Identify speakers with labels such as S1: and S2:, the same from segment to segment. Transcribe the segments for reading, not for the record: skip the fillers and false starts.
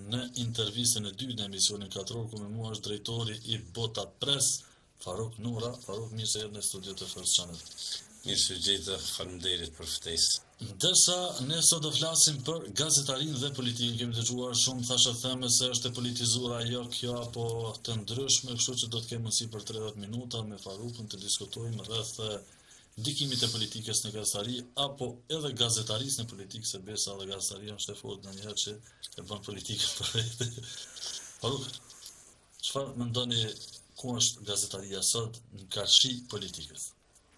S1: në intervistën e dytë në emisionin katror, ku me mua është drejtori i Bota Press, Faruk Nura. Faruk, mirë se erdhe në studio të First Channel.
S2: Mirë se gjeta, faleminderit për ftesë.
S1: Ndërsa ne sot do flasim për gazetarinë dhe politikën, kemi dëgjuar shumë thashë theme se është e politizuar ajo kjo apo të ndryshme, kështu që do të kemi mundësi për 30 minuta me Farukun të diskutojmë rreth ndikimit e politikës në gazetari apo edhe gazetarisë në politikë, se besa dhe gazetaria është e fortë ndonjëherë që e bën politikën për vete. Faruk, çfarë mendoni ku është gazetaria sot në karshi politikës?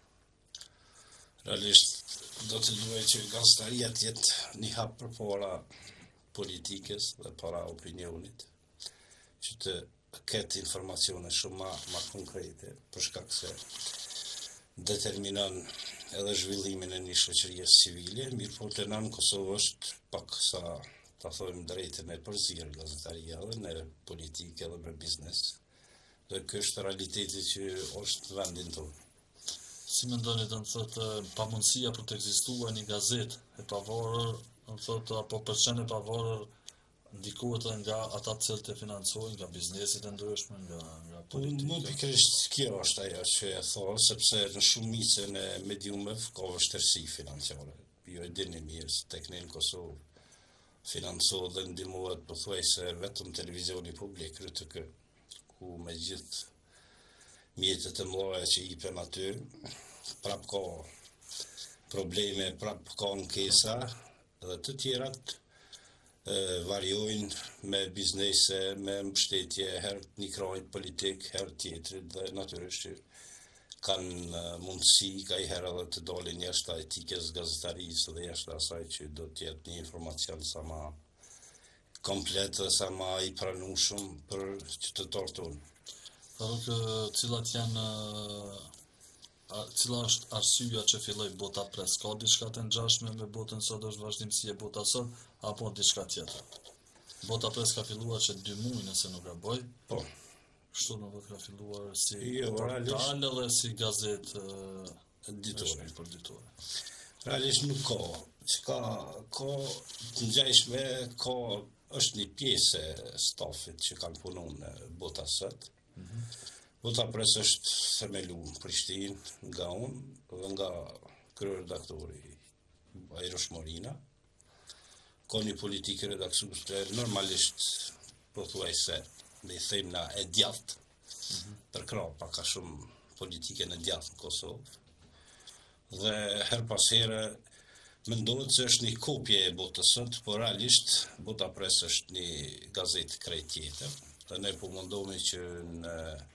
S2: Realisht do të duhet që gazetaria të jetë një hap përpara politikës dhe para opinionit, që të ketë informacione shumë më konkrete, për shkak se determinon edhe zhvillimin e një shoqërie civile, mirë po të në Kosovë është pak sa, ta thojmë drejtën e përzirë gazetaria edhe në politikë edhe në biznes. Dhe kjo është realiteti që është vendin tonë.
S1: Si mendoni të më thotë pamundësia për të ekzistuar një gazetë e pavarur, më thotë apo përqen e pavarur ndikohet nga ata të cilët e financojnë, nga bizneset e ndryshme, nga politika?
S2: Më pikërisht kjo është ajo që e thonë, sepse në shumicën e mediumeve ka vështirësi financiare. Jo e dini mirë se tek ne në Kosovë financohet dhe ndihmohet pothuajse vetëm televizioni publik, RTK, ku me gjithë mjetët e mëdha që jipen aty, prap ka probleme, prap ka ankesa, dhe të tjerat variojnë me biznese, me mbështetje, herë një krajt politik, herë tjetrit, dhe natyrisht që kanë mundësi ka i herë edhe të dalin jashtë etikës gazetarisë dhe jashtë asaj që do të jetë një informacion sa ma komplet dhe sa ma i pranueshëm për qytetarët tonë.
S1: Cila është arsyeja që filloi Bota Press? Ka diçka të ngjashme me botën sot, është vazhdimsi e Bota sot, apo diçka tjetër? Bota Press ka filluar që 2 muaj, nëse nuk gaboj.
S2: Po.
S1: Kështu nuk ka filluar si
S2: portal
S1: edhe si gazetë
S2: ditore. Realisht nuk ka. Çka ka të ngjashme, është një pjesë e stafit që kanë punuar në Bota sot. Bota Press është themelu në Prishtinë nga unë dhe nga kryeredaktori Ajrosh Morina. Ka një politikë redaktuese normalisht pothuajse me i them na e djathtë, përkrah pak a shumë politikën e djathtë në Kosovë. Dhe her pas here mendohet se është një kopje e Botës sot, por realisht Bota Press është një gazetë krejt tjetër. Dhe ne po mundohemi që në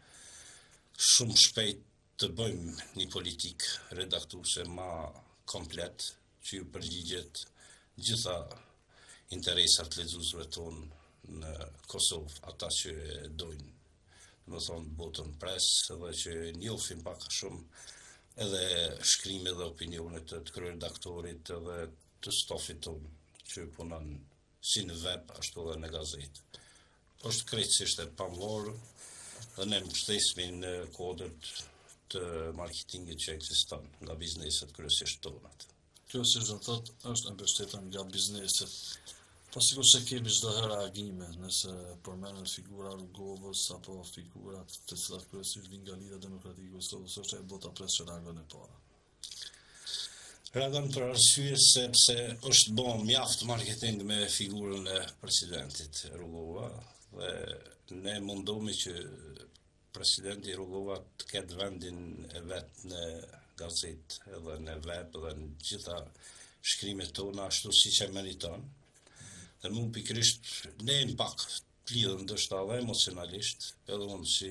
S2: shumë shpejt të bëjmë një politikë redaktuese ma komplet, që ju përgjigjet gjitha interesat lexuesve tonë në Kosovë, ata që dojnë, do të thonë Botën Press, edhe që njohin pak shumë edhe shkrime dhe opinionet të kryeredaktorit edhe të stafit tonë, që punon si në web, ashtu edhe në gazetë. Është krejtësisht e pavarur dhe ne mbështesemi në kodët të marketingit që ekziston nga bizneset kryesisht tonat.
S1: Kjo si do thotë është mbështetën nga bizneset. Po sikur se kemi çdo herë reagime, nëse përmenden figura Rrugovës apo figurat të cilat kryesisht vinë nga Lidhja Demokratike e Kosovës, është e Bota Press që reagon e para.
S2: Reagon për arsye sepse është bën mjaft marketing me figurën e presidentit Rrugova, dhe ne mundohemi që presidenti Rrugova të ketë vendin e vet në gazetë edhe në web dhe në gjitha shkrimet tona ashtu siç e meriton. Dhe mu pikërisht ne në pak plidhëm ndoshta edhe emocionalisht, edhe unë si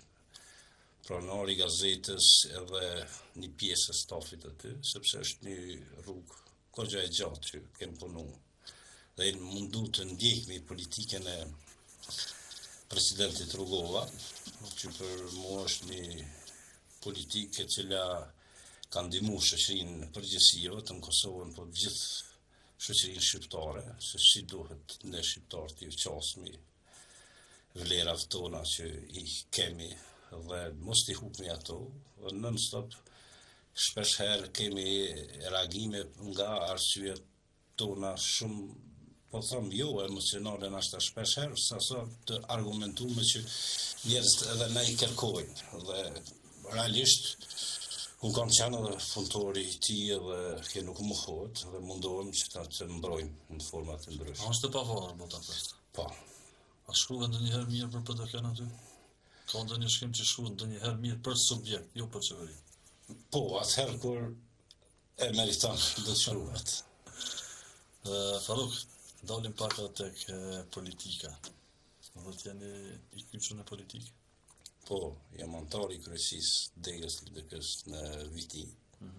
S2: pronari i gazetës edhe një pjesë e stafit aty, sepse është një rrugë kogja e gjatë që kem punu. Dhe mundu të ndjekmi politikën e presidentit Rrugova, që për mua është një politikë e cila ka ndihmuar shoqërinë përgjithësi, vetëm Kosovën, por gjithë shoqërinë shqiptare, se si duhet ne shqiptarët të qasmi vlerat tona që i kemi dhe mos t'i hupni ato, dhe non-stop shpesh herë kemi reagime nga arsyet tona shumë po them jo emocionale në ashta shpesh herë, sa të argumentume që njerëzit edhe ne i kërkojnë. Dhe realisht, unë kam qenë edhe punëtori i tij edhe që nuk më mohohet dhe mundohem që ta të mbrojmë në forma të ndryshme.
S1: A është e pavarur Budapest?
S2: Po.
S1: A shkruan ndonjëherë mirë për PDK-n aty? Ka ndonjë shkrim që shkruan ndonjëherë mirë për subjekt, jo për qeveri?
S2: Po, atëherë kur e meriton do të shkruhet.
S1: Faruk, dalim pak tek politika. Do të jeni i kyçur në politikë?
S2: Po, jam antar i kryesisë degës LDK-s në vitin.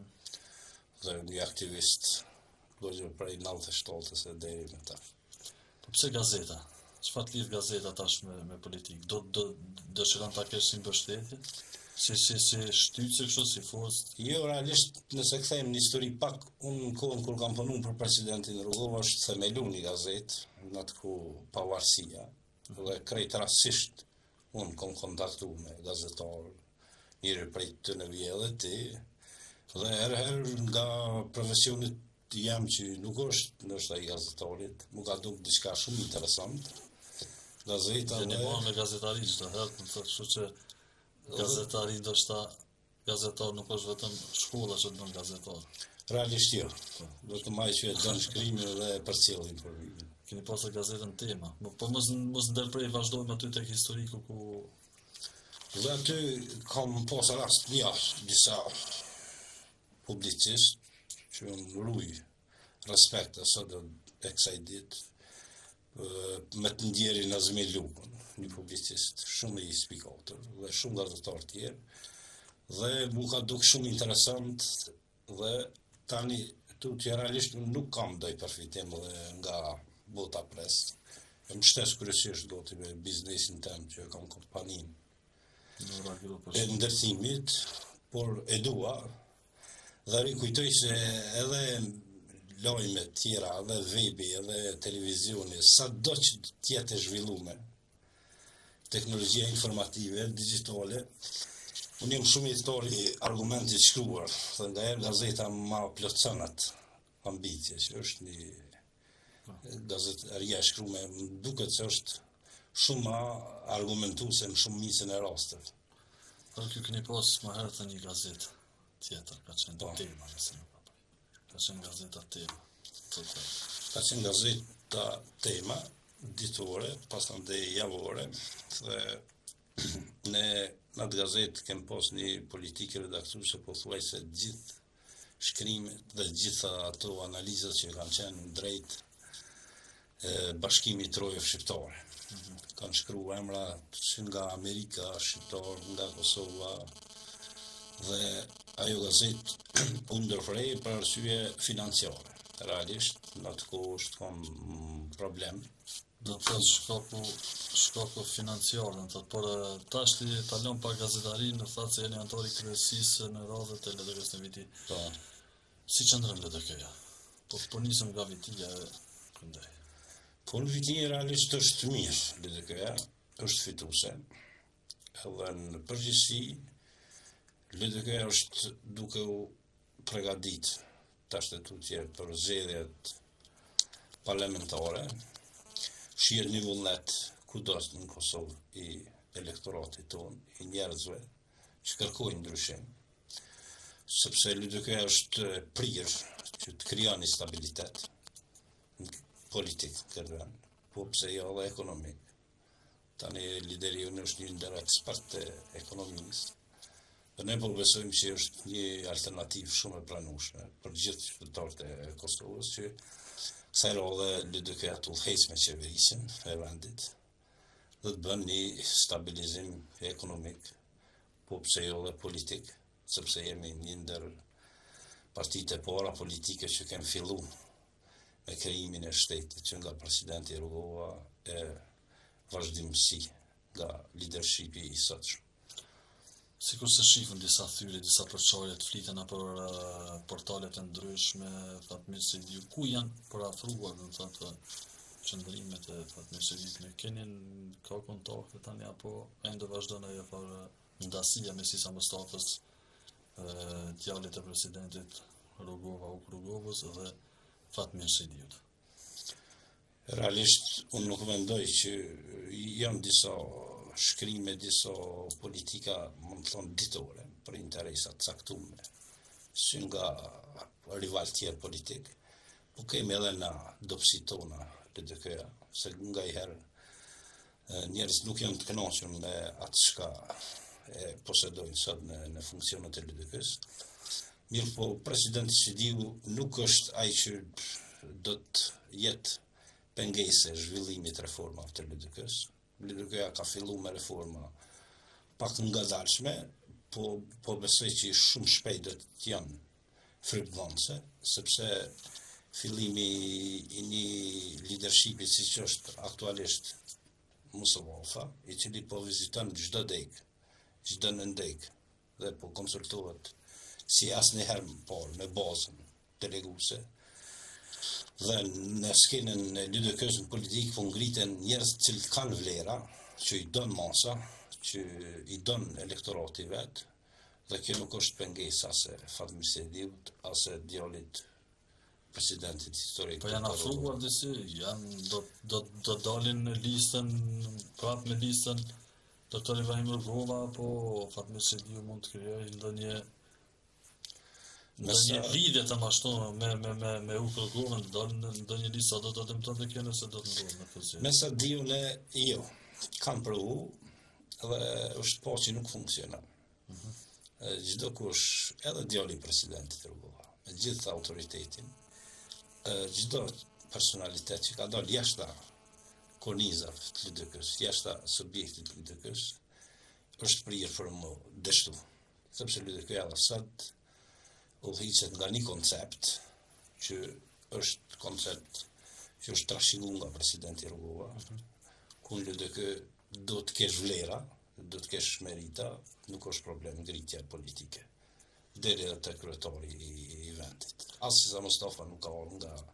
S2: Dhe një aktivist lojë prej 97-s e deri më tash.
S1: Po pse gazeta? Çfarë lidh gazeta tash me politikë? Do dëshiron ta kesh si mbështetje? Si shtytse kështu, si forcë?
S2: Jo, realisht, nëse kthejmë një histori pak, unë në kohën kur kam punuar për presidentin Rugova është themelu një gazetë, në atë ku pavarësia, dhe krejt rastësisht unë kom kontaktu me gazetar, njëri prej të në vjellë ti, dhe herë nga profesionit jam që nuk është nështë ai gazetarit, mu ka duk diçka shumë interesant. Gazeta
S1: dhe... Jeni marrë me gazetari çdo herë, më thotë, kështu që gazetari ndoshta gazetar nuk është vetëm shkolla që bën gazetar.
S2: Realisht jo. Do të maj që e dën shkrimin dhe përcjellin informimin.
S1: Keni pasur gazetën Tema. Po mos ndërprej vazhdojmë aty tek historiku ku
S2: dhe aty kam pasur rast disa publicist që më ruj respekt sa do e kësaj ditë me të ndjeri Nazmi Lukën, një publicist shumë i spikatër dhe shumë gazetar tjerë dhe mu ka duk shumë interesant dhe tani tutje realisht nuk kam doj përfitim dhe nga bota pres. E më shtes kryesisht goti me biznesin tem që kam kompanin e ndërtimit, por e dua dhe rikujtoj se edhe lojme tjera, edhe webi, edhe televizioni, sa do që tjetë e zhvillume, teknologjia informative, digitale, unë jem shumë i argumentit shkruar, dhe nga erë gazeta ma plotësanat ambitje, që është një gazetarija shkrume, më duket që është shumë argumentuse në shumë misën e rastët.
S1: Por kjo këni pas më herë të një gazetë tjetër, ka qenë Tema, nëse nuk ka bëj. Ka qenë gazeta Tema.
S2: Ka qenë gazeta Tema, ditore, pasandej javore, dhe në atë gazetë kem pas një politikë redaktuese po thuaj se gjithë shkrimet dhe gjitha ato analizat që kanë qenë drejt bashkimit Trojës Shqiptare. Kanë shkruar emra që nga Amerika, Shqiptar, nga Kosova, dhe ajo gazetë u ndërprej për arsye financiare. Realisht, në atë kohë është kam problem.
S1: Do të thotë shkaku financiar, do të thotë, por tash ti talon pa gazetarin, në thatë se jeni antar i kryesisë në radhët e LDK-s në viti.
S2: Po.
S1: Si qëndron LDK-ja? Po nisëm nga vitia këndaj.
S2: Po në vitin realisht është mirë, LDK-ja është fituese. Edhe në përgjithësi LDK-ja është duke u përgatit tash të tutje për zgjedhjet parlamentare. Shihet një vullnet kudo në Kosovë i elektoratit tonë, i njerëzve që kërkojnë ndryshim. Sepse LDK-ja është prirë që të krijon një stabilitet politik këtë vend, po pse jo edhe ekonomik. Tani lideri unë është një ndër ekspert ekonomisë. Dhe ne po besojmë që është një alternativë shumë e pranueshme për gjithë qytetarët e Kosovës që kësaj rrode LDK-ja të udhëhec me qeverisjen e vendit dhe të bën një stabilizim ekonomik, po pse jo dhe politik, sepse jemi një ndër partitë e para politike që kemë fillu me krijimin e shtetit që nga presidenti Rugova e vazhdimësi nga leadershipi i sotshëm.
S1: Sikur se shifën disa thyre, disa përçarje të fliten për portalet e ndryshme, Fatmir Sejdiu, ku janë përafruar, do të thotë, qëndrimet e Fatmir Sejdiut, ka kontakte tani apo ende vazhdon ajo për ndasia me Sisa Mustafës, djalit e presidentit Rugovës dhe Fatmir Sejdiut?
S2: Realisht, unë nuk mendoj që janë disa shkrime, disa politika, më të thonë, ditore, për interesat caktume, si nga rival tjerë politik, po kemi edhe na dopsi tona LDK-ja, se nga i herë njerëz nuk janë të kënaqur me atë çka e posedojnë sot në funksionet e LDK-s. Mirë po, presidenti Sidiu nuk është ai që do të jetë pengese zhvillimit reformave të LDK-s. LDK-ja ka filluar me reforma pak ngadalshme, po besoj që shumë shpejt do të janë frymëdhënëse, sepse fillimi i një leadershipi siç është aktualisht Musawafa, i cili po viziton çdo dek, çdo nëndek, dhe po konsultohet si asnjëherë më parë me bazën deleguese. Dhe në skenën e LDK-s në politikë po ngriten njerëz që kanë vlera, që i don masa, që i don elektorati vet, dhe kjo nuk është pengesë as e Fatmir Sediut, as e djalit presidentit historik.
S1: Po janë afruar disi, do dalin në listën, prapë me listën Dr. Ibrahim Rugova, apo Fatmir Sediu mund të krijojë ndonjë lidhje të mashtuar me Rugovën, dalin ndonjë listë, do të dëmtonte kjo nëse do të ndodhë në këtë.
S2: Me sa diu ne jo, kam provu dhe është po që nuk funksionon. Çdo kush, edhe djali i presidentit Rugova, me gjithë autoritetin, çdo personalitet që ka dalë jashtë kornizave të LDK-s, jashtë subjektit të LDK-s, është prirë për më dështu. Sepse LDK-ja sot udhëhiqet nga një koncept që është koncept që është trashëguar nga presidenti Rugova, ku në LDK do të kesh vlera, do të kesh merita, nuk është problem ngritja politike. Deri edhe te kryetari i vendit. Asisa Mustafa nuk ka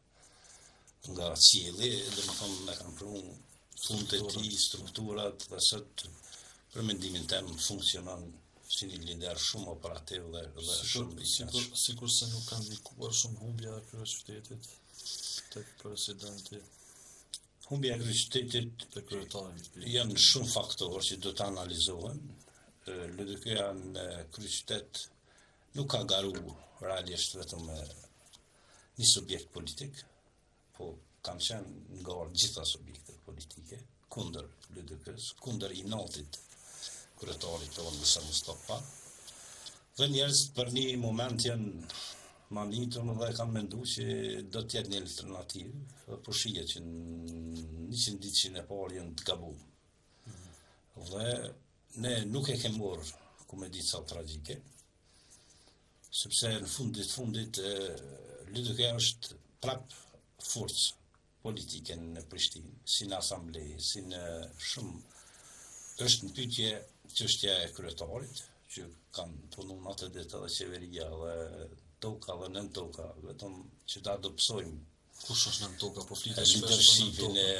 S2: nga qielli, domethënë ne kanë prunë fund të tij, strukturat, dhe sot për mendimin tim funksionon si një lider shumë operativ dhe shumë i qenë.
S1: Sikur se nuk kanë ndikuar shumë humbja e kryeqytetit tek presidenti.
S2: Humbja e kryeqytetit
S1: tek kryetari.
S2: Janë shumë faktorë që do të analizohen. LDK-ja në kryeqytet nuk ka garu realisht vetëm një subjekt politik, po kanë qenë nga gjitha subjektet politike, kundër LDK-s, kundër i natit kryetarit tonë Isa Mustafa, dhe njerëzit për një moment janë manitur dhe kanë mendu që do të jetë një alternativë, po shihet që 100 ditë që në parë janë të gabuar. Dhe ne nuk e kemi marrë komedica tragjike, sepse në fundit LDK është prap forcë politike në Prishtinë, si në asamblej, si në shumë, është në pyetje çështja e kryetarit, që kanë punu në atë ditë edhe qeveria dhe toka dhe nën toka, vetëm që ta adopsojmë.
S1: Kush është nën toka, po flitet
S2: leadershipin e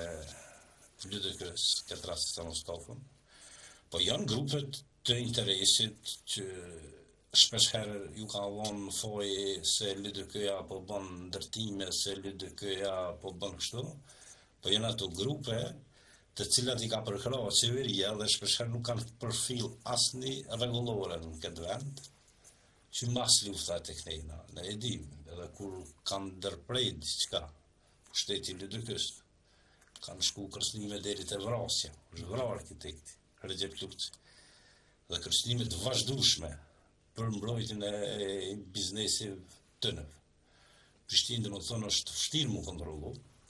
S2: LDK-s, këtë rast të Mustafën. Po janë grupet të interesit që shpesh herë ju ka vonë fojë se LDK-ja po bën ndërtime, se LDK-ja po bën kështu, po janë ato grupe të cilat i ka përkrahur qeveria dhe shpesh herë nuk kanë përfil asnjë rregullore në këtë vend, që mbas lufta tek nejna, ne e dim, edhe kur kanë ndërprer diçka, shteti LDK-s, kanë shku kërcënime deri te vrasja, është vrarë arkitekti Recep Lukçi, dhe kërcënime të vazhdueshme për mbrojtjen e biznesit tënë. Prishtinë domethënë është vështirë mu kontrollu.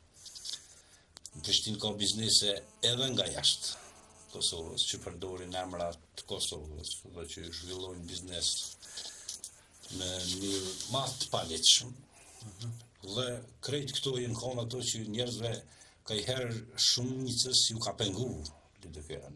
S2: Prishtinë ka biznese edhe nga jashtë Kosovës, që përdorin emra të Kosovës, dhe që zhvillojnë biznes në mënyrë më të palehtëshme. Dhe krejt këto janë kanë ato që njerëzve kajherë shumicës ju ka penguar LDK-ja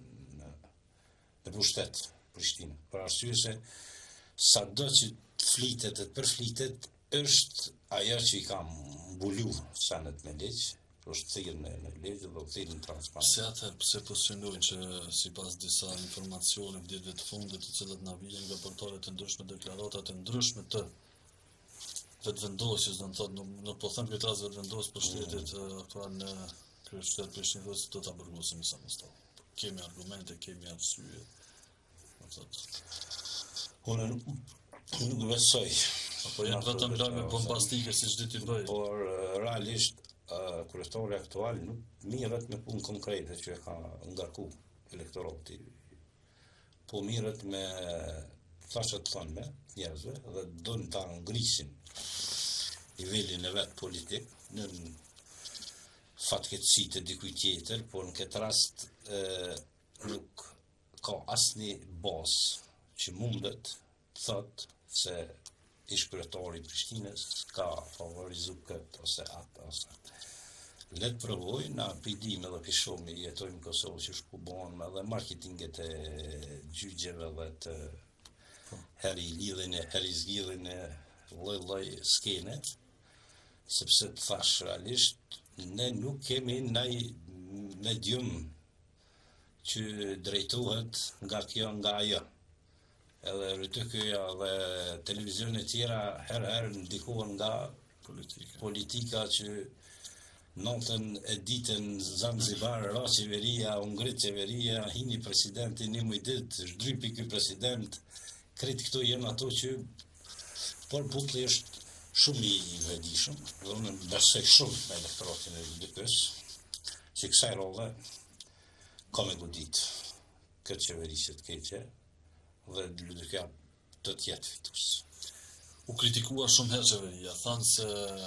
S2: në pushtet Prishtinë, për arsye se sado që të flitet e të përflitet është ajo që i ka mbulu senet me ligj, është thirrë në ligj dhe thirrë në transparent.
S1: Pse po synojnë që sipas disa informacione në ditëve të fundit, të cilat na vijnë nga portale të ndryshme, deklarata të ndryshme të vetëvendosjes, do të thotë, nuk po them këtë rast vetëvendos për shtetit aktual në kryeqytet Prishtinë, se do ta burgosim sa më sot. Kemi argumente, kemi arsye. Do thotë.
S2: Unë nuk besoj.
S1: Apo janë vetëm lajme bombastike siç di ti bëj.
S2: Por realisht kryetori aktual nuk mirret me punë konkrete që e ka ngarku elektorati. Po mirret me thashë të thënë njerëzve dhe don ta ngrisin nivelin e vet politik në fatkeqësi të dikujt tjetër, por në këtë rast nuk ka asnjë bazë që mundet të thotë se ish kryetori i Prishtinës ka favorizu këtë ose atë ose atë. Letë provoj, na pidim edhe pishomi jetojmë në Kosovë që shku bon edhe marketinget e gjyqjeve dhe të herizgjidhin e lloj skene, sepse të thash realisht, ne nuk kemi ndaj medium që drejtohet nga kjo nga ajo. Edhe RTK-ja dhe televizionet tjera herë ndikohen nga politika që notën e ditën Zanzibar, ra qeveria, u ngrit qeveria, hini presidenti një muj ditë, shdrypi ky president, kretë këto janë ato që, por populli është shumë i vetëdijshëm, dhe unë besoj shumë me elektoratin e LDK-s, që kësaj rolle ka me godit këtë qeverisje të keqe, dhe LDK-ja do të jetë fitus.
S1: U kritikua shumë herë qeveria, thanë se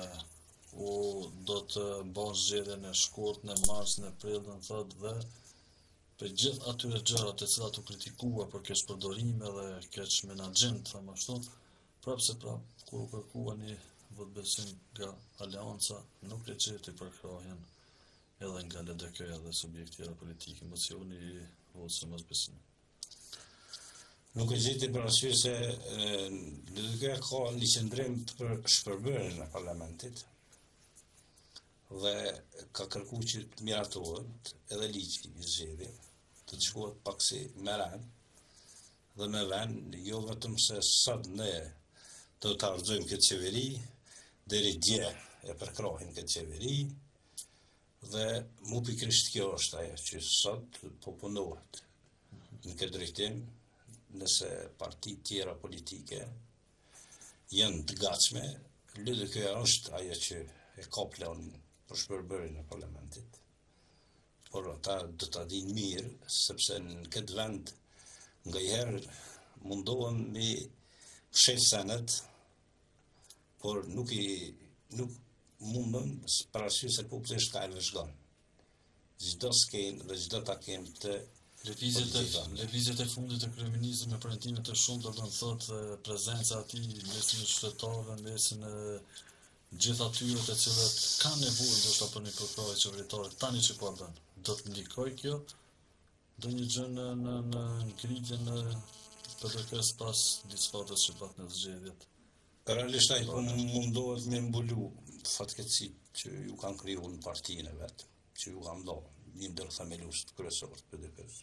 S1: do të banë zgjedhjen e shkurt në mars, në prill, në thotë, dhe për gjithë atyre gjërat të cilat u kritikua për keq përdorime dhe keq menaxhim, thamë ashtu, prapse kur u kërkua një votë nga Aleanca, nuk e gjeti përkrahen edhe nga LDK-ja dhe subjekte tjera politike, mocioni i votës së mosbesimit.
S2: Nuk e gjeti për arsye se LDK-ja ka një qëndrim për shpërbërjen e parlamentit dhe ka kërku që të miratohet edhe ligji i zgjedhjeve, të shkohet paksi me ran dhe me vend, jo vetëm se sot ne do të harxojmë këtë qeveri, deri dje e përkrahin këtë qeveri, dhe mu pikërisht kjo është ajo që sot po punohet në këtë drejtim, nëse parti tjera politike janë të gatshme, LDK-ja është ajo që e ka planin për shpërbërjen e parlamentit. Por ata do ta dinë mirë, sepse në këtë vend ngaherë mundohen me fsheh senet, por nuk mundën për arsye se populli është ka e vëzhgon. Çdo skenë dhe çdo takim të
S1: lëvizjet e fundit të kryeministrit me premtime të shumta, do të thotë prezenca e tij mesin e qytetarëve, mesin e gjithë atyre të cilët kanë nevojë ndoshta për një përkrahje qeveritare, tani që po bën. Do të ndikoj kjo ndonjë gjë në ngritjen e PDK-s pas disfatës që pat në zgjedhjet.
S2: Realisht ai po mundohet me mbulu fatkeqësitë që ju kanë krijuar në partinë e vet, që ju kanë dhënë një ndër themelues kryesor të PDK-s.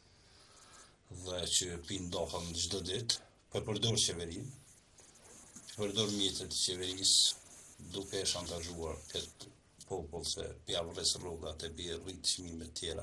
S2: Dhe që pindohen çdo ditë, përdor qeverinë, përdor mjetet e qeverisë, duke e shantazhuar këtë popull se pja vres rrogat e bie rrit çmimet tjera.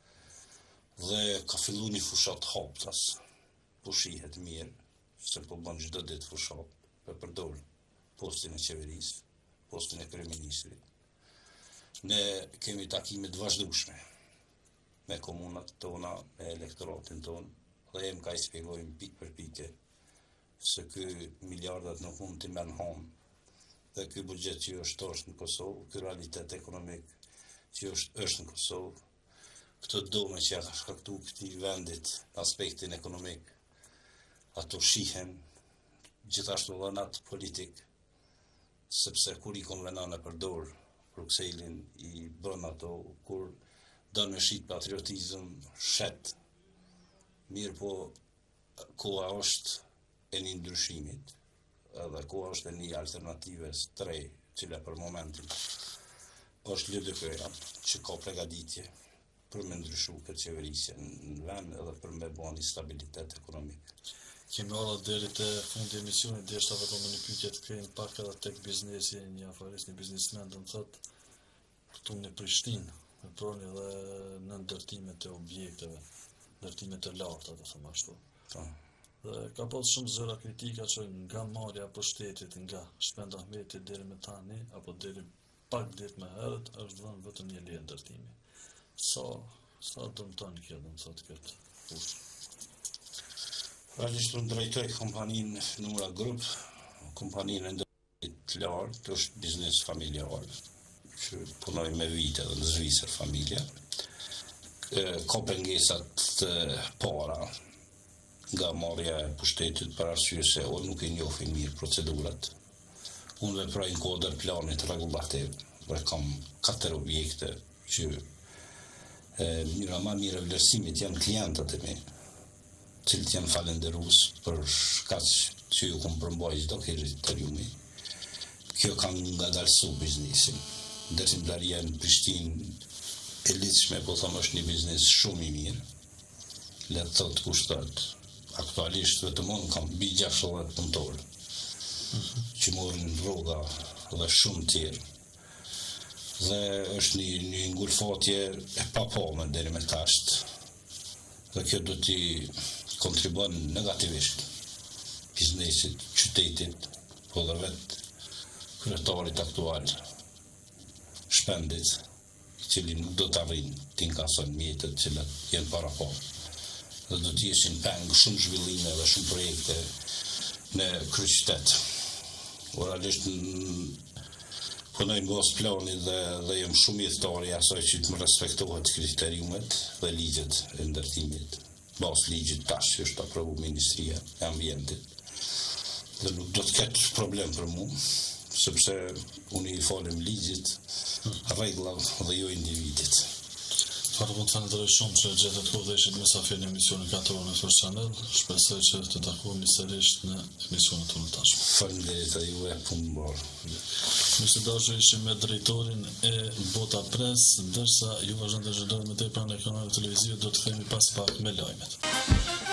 S2: Dhe ka filluar një fushat haptas, po shihet mirë, se po bën çdo ditë fushat, për përdor postin e qeverisë, postin e kryeministrit. Ne kemi takime të vazhdueshme me komunat tona, me elektoratin ton, dhe jem ka i shpjegojmë pikë për pikë se ky miliardat nuk mund t'i merr home, dhe ky buxhet që është në Kosovë, ky realitet ekonomik që është në Kosovë, këto dome që ka shkaktuar këtij vendit aspektin ekonomik, ato shihen, gjithashtu edhe në atë politik, sepse kur i konvenon e përdor Brukselin, i bën ato, kur don me shit patriotizëm, shet. Mirë po, koha është e një ndryshimit, edhe koha është e një alternative tre, cila për momentin është LDK-ja, që ka pregaditje për me ndryshu këtë qeverisje në vend edhe për me bën një stabilitet ekonomik.
S1: kemi ardhur deri te fundi i emisionit, deshta vetëm në një pyetje të kthehen pak edhe tek biznesi, një afarist, një biznesmen, do të thotë këtu në Prishtinë, me proni edhe në ndërtimet e objekteve, ndërtimet e larta, të them ashtu. Dhe ka pas shumë zëra kritika që nga marrja e pushtetit nga Shpend Ahmeti deri me tani, apo deri pak ditë më herët, është dhënë vetëm një leje ndërtimi. Sa dëmton kjo, do të thotë këtë fushë?
S2: Realisht unë drejtoj kompaninë Numra Group, kompaninë e ndërtimit të lartë, është biznes familjar, që punoj me vite dhe në Zvicër familja. Ka pengesat të para nga marrja e pushtetit për arsye se unë nuk e njohin mirë procedurat. Unë veproj në kodër planit rregullativ dhe kam 4 objekte që mënyra më mirë e vlerësimit janë klientët e mi, cilët janë falenderues për shkaq që ju kom përmbaj çdo kriteriumi. Kjo ka ngadalsu biznesin. Ndërtimtaria në Prishtinë e lidhshme, po them, është një biznes shumë i mirë. Le të thotë kushtot. Aktualisht vetëm unë kam mbi 60 punëtorë që morën rruga dhe shumë tjerë. Dhe është një ngulfatje e papame deri me tasht. Dhe kjo do t'i kontribuon negativisht biznesit, qytetit, po dhe vetë kryetarit aktual, Shpendit, i cili nuk do të arrijnë t'inkason mjetët cilat jenë para po. Dhe do t'jeshin peng shumë zhvillime dhe shumë projekte në kryeqytet. Realisht punoj mbas planit dhe jam shumë jetëtar i asaj që të më respektohet kriteriumet dhe ligjet e ndërtimit. Mbas ligjit tash që është aprovu Ministria e Ambientit. Dhe nuk do të ketë problem për mu, sepse unë i falim ligjit, rregulla dhe jo individit.
S1: Farë mund të falenderoj shumë që gjetët kohë dhe ishit mesafir në emisionin 4 orë në First Channel. Shpresoj që të takohemi sërish në emisionin tonë të tashme.
S2: Faleminderit e ju e punë mbarë.
S1: Mirë dashur, ishim me drejtorin e Bota Press, ndërsa ju vazhdoni të zhvillohet me te pranë ekranit televiziv, do të kthehemi pas pak me lajmet.